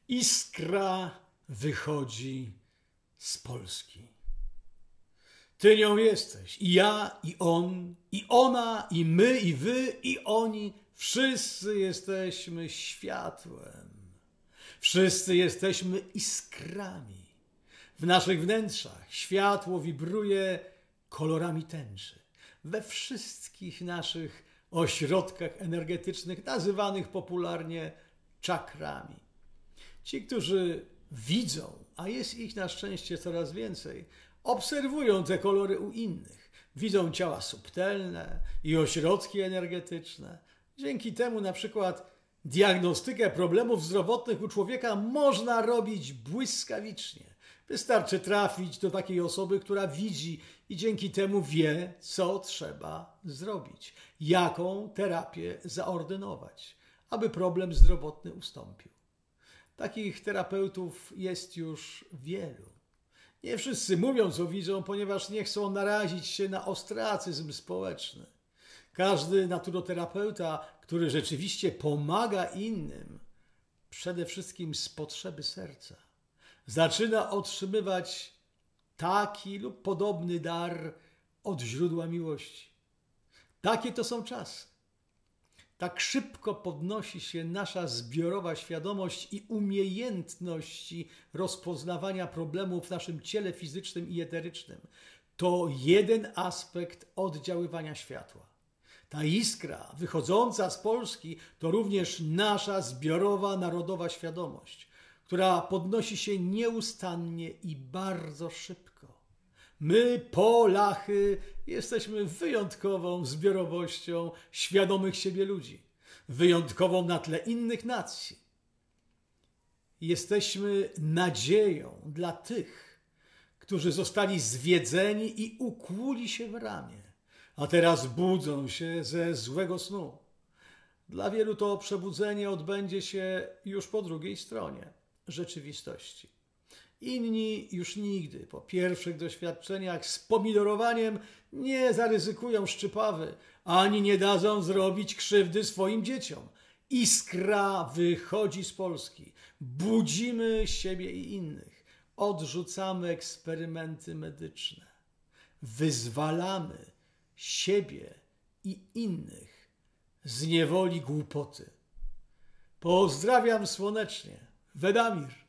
Iskra wychodzi z Polski. Ty nią jesteś, i ja, i on, i ona, i my, i wy, i oni. Wszyscy jesteśmy światłem. Wszyscy jesteśmy iskrami. W naszych wnętrzach światło wibruje kolorami tęczy. We wszystkich naszych ośrodkach energetycznych, nazywanych popularnie czakrami. Ci, którzy widzą, a jest ich na szczęście coraz więcej, obserwują te kolory u innych. Widzą ciała subtelne i ośrodki energetyczne. Dzięki temu na przykład diagnostykę problemów zdrowotnych u człowieka można robić błyskawicznie. Wystarczy trafić do takiej osoby, która widzi i dzięki temu wie, co trzeba zrobić, jaką terapię zaordynować, aby problem zdrowotny ustąpił. Takich terapeutów jest już wielu. Nie wszyscy mówią, co widzą, ponieważ nie chcą narazić się na ostracyzm społeczny. Każdy naturoterapeuta, który rzeczywiście pomaga innym, przede wszystkim z potrzeby serca, zaczyna otrzymywać taki lub podobny dar od źródła miłości. Takie to są czasy. Tak szybko podnosi się nasza zbiorowa świadomość i umiejętności rozpoznawania problemów w naszym ciele fizycznym i eterycznym. To jeden aspekt oddziaływania światła. Ta iskra wychodząca z Polski to również nasza zbiorowa, narodowa świadomość, która podnosi się nieustannie i bardzo szybko. My, Polachy, jesteśmy wyjątkową zbiorowością świadomych siebie ludzi, wyjątkową na tle innych nacji. Jesteśmy nadzieją dla tych, którzy zostali zwiedzeni i ukłuli się w ramię, a teraz budzą się ze złego snu. Dla wielu to przebudzenie odbędzie się już po drugiej stronie rzeczywistości. Inni już nigdy po pierwszych doświadczeniach z pomidorowaniem nie zaryzykują szczypawy, ani nie dadzą zrobić krzywdy swoim dzieciom. Iskra wychodzi z Polski. Budzimy siebie i innych. Odrzucamy eksperymenty medyczne. Wyzwalamy siebie i innych z niewoli głupoty. Pozdrawiam słonecznie. Wedamir.